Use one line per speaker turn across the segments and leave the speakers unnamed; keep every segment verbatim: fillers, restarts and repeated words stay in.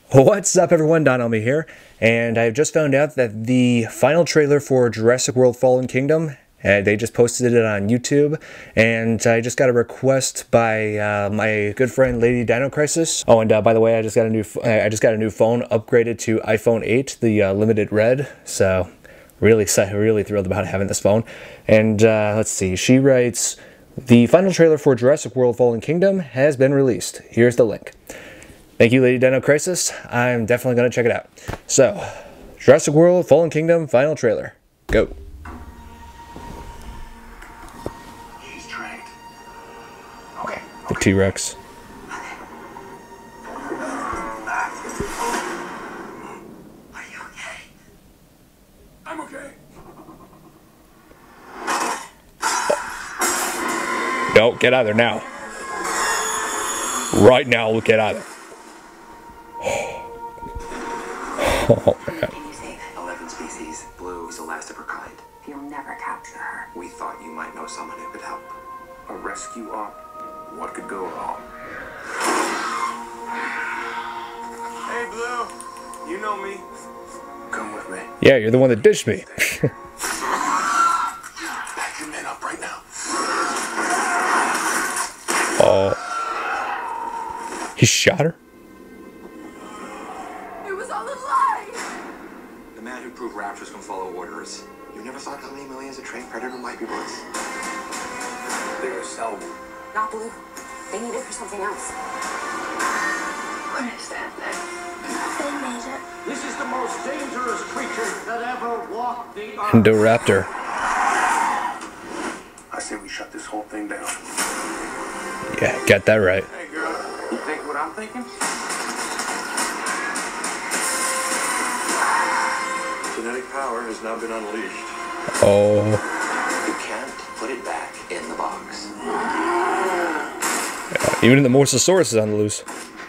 What's up everyone, Don Elmy here, and I've just found out that the final trailer for Jurassic World Fallen Kingdom, uh, they just posted it on YouTube, and I just got a request by uh, my good friend Lady Dino Crisis. Oh, and uh, by the way, I just got a new I just got a new phone, upgraded to iPhone eight, the uh, limited red, so really excited, really thrilled about having this phone. And uh, let's see, she writes, the final trailer for Jurassic World Fallen Kingdom has been released. Here's the link. Thank you, Lady Dino Crisis. I'm definitely going to check it out. So, Jurassic World Fallen Kingdom final trailer. Go.
He's trained. Okay.
The T-Rex.
Are you okay? I'm okay.
No, get out of there now. Right now, we'll get out of there. Oh, man.
Can you say that? Eleven species. Blue is the last of her kind.
You'll never capture her.
We thought you might know someone who could help. A rescue op? What could go wrong? Hey, Blue. You know me. Come with me.
Yeah, you're the one that dished me.
Pack your men up right now.
Oh. He shot her?
It was all a lie!
The man who proved raptors can follow orders. You never thought how many millions of trained predator might be worth? They're gonna sell me.
Not blue. They need it for something else.
What is that thing? They made it.
This is the most dangerous creature that ever walked the earth.
Indoraptor.
I say we shut this whole thing down.
Yeah, got that right.
Hey, girl. You think what I'm thinking? Genetic power has now been unleashed.
Oh.
You can't put it back in the box.
Yeah, even the Mosasaurus is on the loose.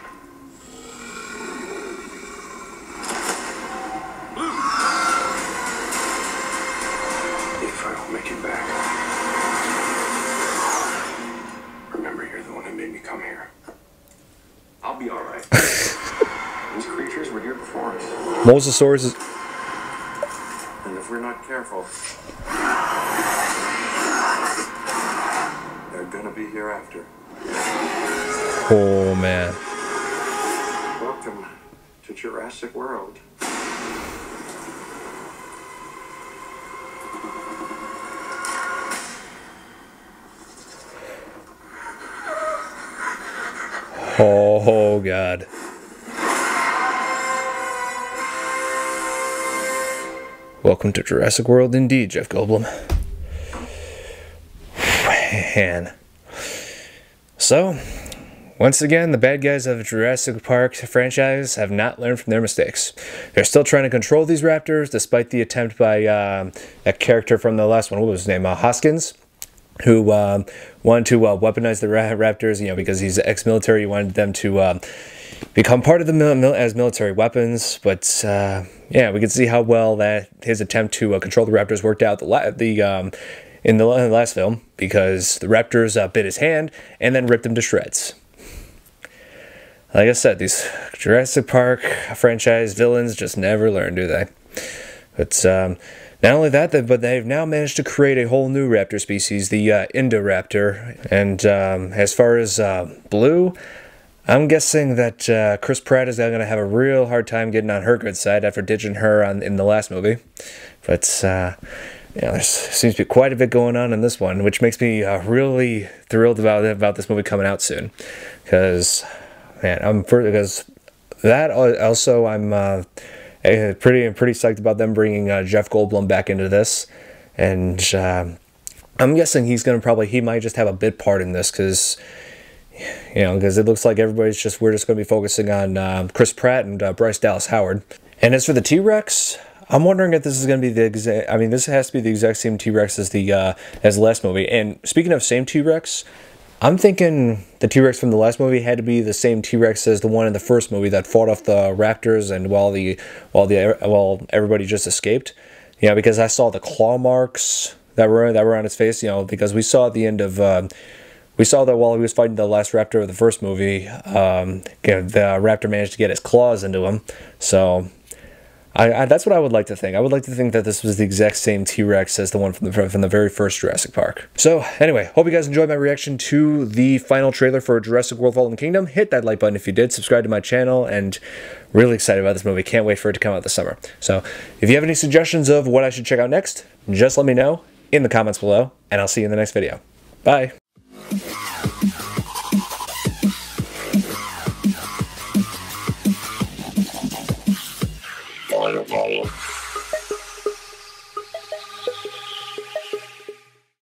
If I don't make it back, remember you're the one who made me come here. I'll be all right. These creatures were here before us.
Mosasaurus is...
And if we're not careful, they're gonna be here after.
Oh, man.
Welcome to Jurassic World.
Oh, God. Welcome to Jurassic World indeed, Jeff Goldblum. Man. So, once again, the bad guys of the Jurassic Park franchise have not learned from their mistakes. They're still trying to control these raptors, despite the attempt by uh, a character from the last one, what was his name, uh, Hoskins, who um, wanted to uh, weaponize the ra raptors, you know, because he's ex-military. He wanted them to uh, become part of the mil mil as military weapons. But uh, yeah, we can see how well that his attempt to uh, control the raptors worked out the la the um, in the last film, because the raptors uh, bit his hand and then ripped him to shreds. Like I said, these Jurassic Park franchise villains just never learn, do they? But um, not only that, but they've now managed to create a whole new raptor species, the uh, Indoraptor. And um, as far as uh, Blue, I'm guessing that uh, Chris Pratt is going to have a real hard time getting on her good side after ditching her on, in the last movie. But uh, you know, there seems to be quite a bit going on in this one, which makes me uh, really thrilled about about this movie coming out soon. Because, man, I'm because that also I'm. Uh, Pretty, pretty psyched about them bringing uh, Jeff Goldblum back into this, and uh, I'm guessing he's gonna probably he might just have a bit part in this, because you know, because it looks like everybody's just we're just gonna be focusing on uh, Chris Pratt and uh, Bryce Dallas Howard. And as for the T-Rex, I'm wondering if this is gonna be the exact. I mean, this has to be the exact same T-Rex as the uh, as the last movie. And speaking of same T-Rex, I'm thinking the T-Rex from the last movie had to be the same T-Rex as the one in the first movie that fought off the raptors, and while the while the while everybody just escaped. You know, because I saw the claw marks that were that were on its face. You know, because we saw at the end of uh, we saw that while he was fighting the last raptor of the first movie, um, the raptor managed to get his claws into him. So I, I, that's what I would like to think. I would like to think that this was the exact same T-Rex as the one from the, from the very first Jurassic Park. So anyway, hope you guys enjoyed my reaction to the final trailer for Jurassic World Fallen Kingdom. Hit that like button if you did. Subscribe to my channel, and really excited about this movie. Can't wait for it to come out this summer. So if you have any suggestions of what I should check out next, just let me know in the comments below, and I'll see you in the next video. Bye.